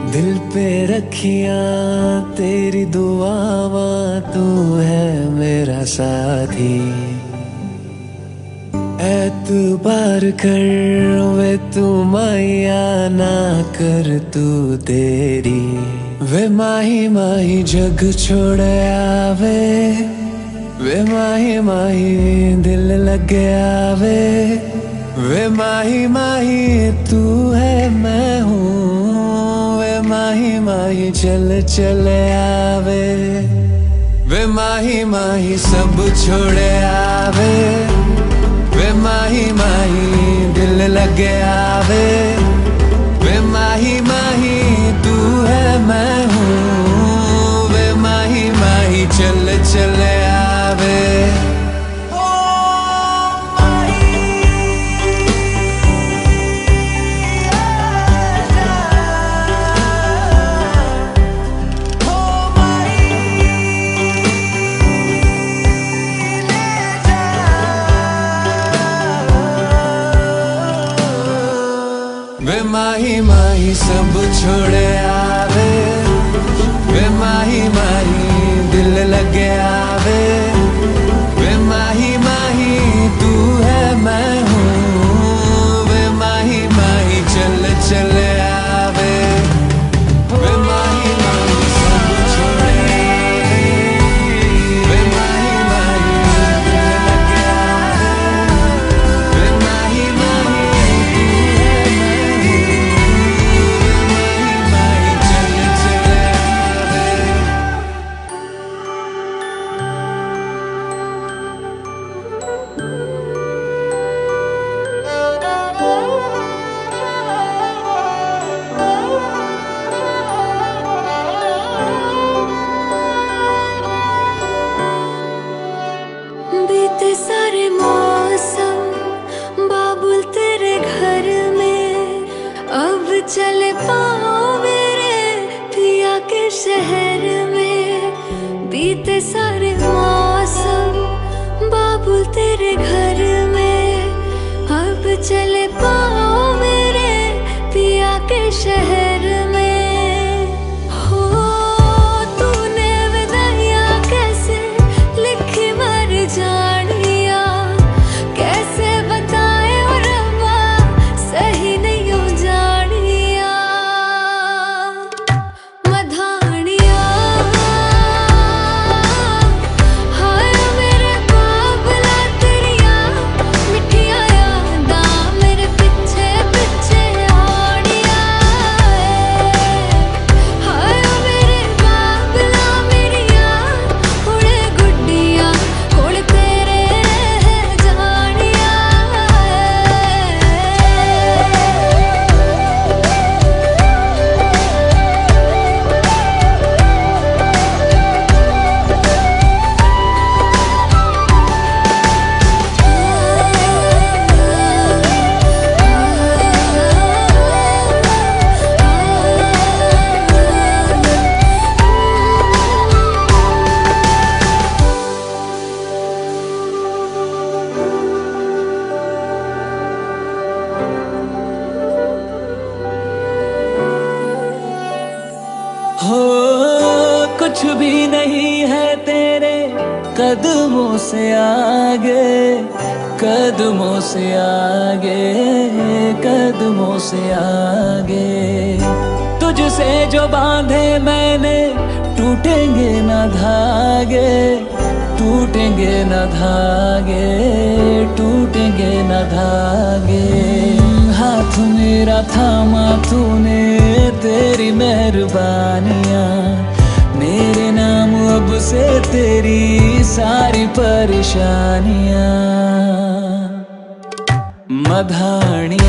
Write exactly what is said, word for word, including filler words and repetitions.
दिल पे रखियां तेरी दुआवा, तू है मेरा साथी। एतबार कर वे तू माया, ना कर तू तेरी। वे माही माही जग छोड़ आवे, वे माही माही दिल लग आवे। वे माही माही तू है मैं हूँ, वे माही माही चल चल आवे। वे माही माही सब छोड़ आवे, वे माही माही दिल लग आवे। वे माही माही तू है मैं हूँ, वे माही माही चल चल आवे। वे माही माही सब छोड़ आवे, वे माही माही दिल लग आवे। वे माही माही तू है मैं हूँ, वे माही माही चल चल आवे। वे माही माही सब छोड़ आवे, वे माही माही दिल लग आवे। वे माही माही बीते सारे मौसम बाबुल तेरे घर में, अब चले पाओ मेरे पिया के शहर में। बीते सारे मौसम बाबुल तेरे घर में, अब चले पाओ मेरे पिया के शहर में। जानिया कैसे बताए और रब्बा, सही नहीं हो जानिया। मधानिया हाय मेरे बाबला तेरिया, मिठिया यादा मेरे पिछे पिछे आड़िया। हाय मेरे बाबला मेरिया उड़े गुड्डिया, हो कुछ भी नहीं है तेरे कदमों से आगे, कदमों से आगे, कदमों से आगे। तुझसे जो बांधे मैंने टूटेंगे न धागे, टूटेंगे न धागे, टूटेंगे न धागे। हाथ मेरा थामा तूने, तेरी मेहरबानियाँ मेरे नाम अब से तेरी सारी परेशानियाँ। मधानी